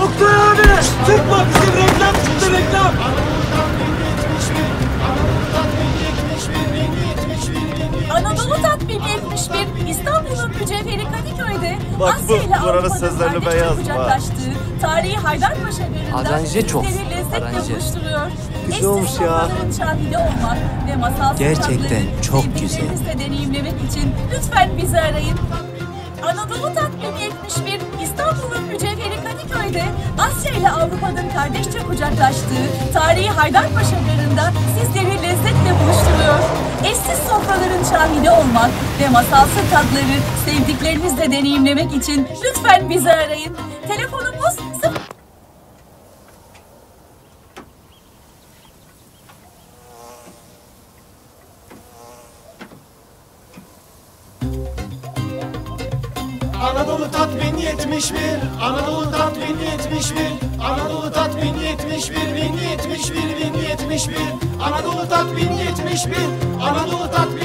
Oktay abi! Çıkma bizim reklam çıktı reklam! Anadolu Tat 1071, İstanbul'un mücevheri Kadıköy'de Bak bu, Asya ile buranın Avrupa'nın sözlerini ben kardeşçe yazdım ha. kucaklaştığı tarihi Haydarpaşa Garı'nda Aranje çok, sizleri lezzetle aranje. buluşturuyor. Güzel olmuş Eşsiz ya. sofraların şahidi olmak ve masal Gerçekten tatları çok sevdiklerinizle deneyimlemek için lütfen bizi arayın. Anadolu Tat 1071, İstanbul'un mücevheri Kadıköy'de Asya ile Avrupa'nın kardeşçe kucaklaştığı tarihi Haydarpaşa Garı'nda sizleri lezzetle buluşturuyor. Eşsiz sofraların şahidi olmak ve masalsı tatları sevdiklerinizle deneyimlemek için lütfen bizi arayın. Telefonumuz 0... Anadolu Tat 1071, Anadolu Tat 1071, Anadolu Tat 1071, 1071, 1071, Anadolu Tat 1071, Anadolu Tat